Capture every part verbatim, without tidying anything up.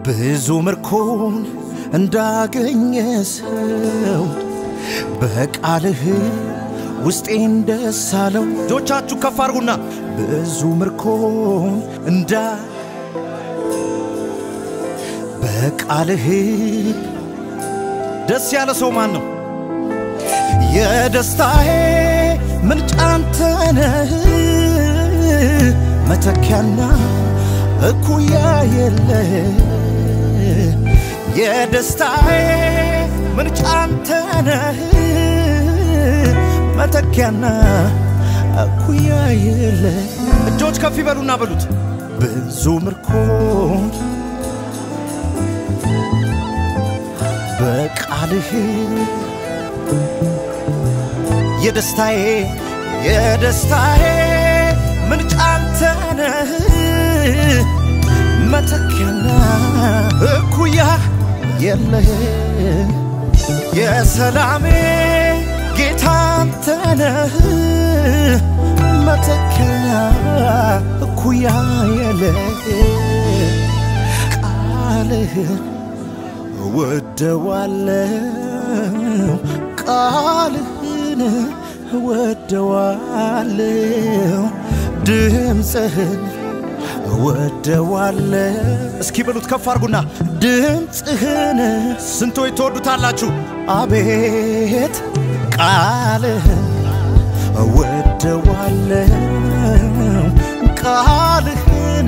ብዙ ምርኮን እንዳገኘ ሰው በቃልህ ውስጤን ደስ አለው ጆቻችሁ ከፍ አድርጉና ብዙ ምርኮን እንዳ በቃልህ ደስ ያለ ሰው ማን ነው የደስታዬ ምንጭ አንተ ነህ መተኪያና እኩያ የለህ የደስታዬ ምንጭ አንተ ነህ መተኪያና እኩያ የለህ እጆች ከፍ ይበሉና በሉት ብዙ ምርኮን በቃልህ የደስታዬ የደስታዬ ምንጭ አንተ ነህ መተኪያና እኩያ የለህ የሰላሜ ጌታ አንተ ነህ መተኪያና እኩያ የለህ ቃልህን እወደዋለሁ ቃልህን እወደዋለሁ ድምፅህን እወደዋለሁ እስኪ በሉት ከፍ አድርጉና ድምፅህን ስንቶች ትወዱታላችሁ አቤት ቃልህን እወደዋለሁ ቃልህን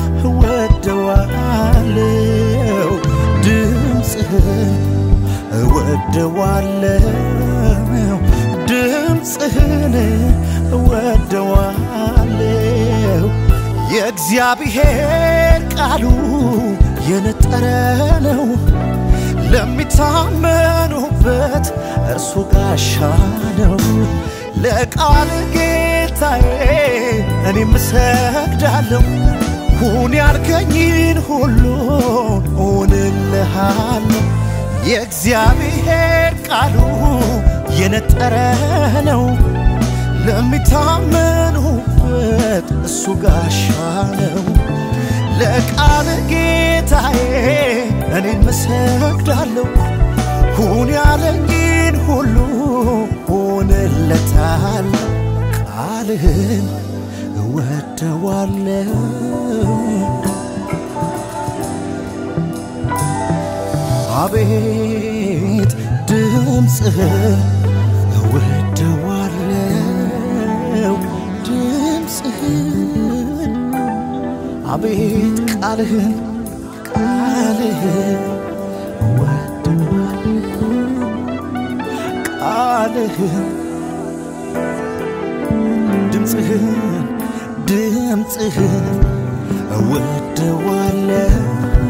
እወደዋለሁ ድምፅህን እወደዋለሁ ድምፅህን እወደዋለሁ የእግዚአብሔር ቃሉ የነጠረ ነው ለሚታመኑበት እርሱ ጋሻ ነው ለቃል ጌታዬ እኔም እሰግዳለሁ ሁን ያልከኝን ሁሉ እሆንልሃለሁ የእግዚአብሔር ቃሉ የነጠረ ነው ለሚታመኑበት እሱ ጋሻ ነው ለቃል ጌታዬ እኔም እሰግዳለሁ ሁን ያለኝን ሁሉ እሆንለታለሁ ቃልህን እወደዋለሁ አቤት ድምፅህን እወደዋለሁ ድምፅህን አቤት ቃልህን ቃልህን እወደዋለሁ ቃልህን ድምፅህን ድምፅህን እወደዋለሁ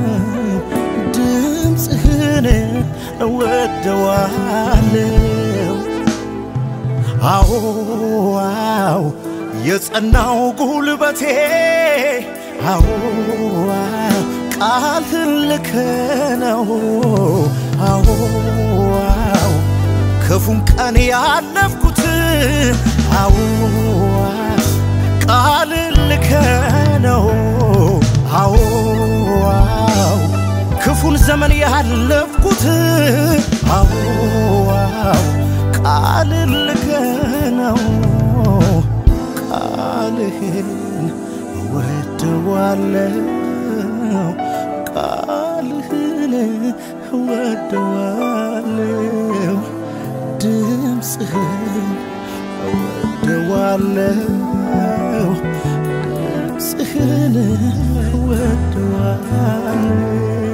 ድምፅህን እወደዋለሁ አዎ አዎ የጸናው ጉልበቴ አዎ ቃልህን ልከህ ነው አዎ አዎ ክፉን ቀን ያለፍኩት አዎ ቃልህን ልከህ ነው አዎ አዎ ክፉን ዘመን ያለፍኩት አዎ ቃልህን ልከህ ነው ቃልህን እወደዋለሁ ቃልህን እወደዋለሁ ድምፅህን እወደዋለሁ ድምፅህን እወደዋለሁ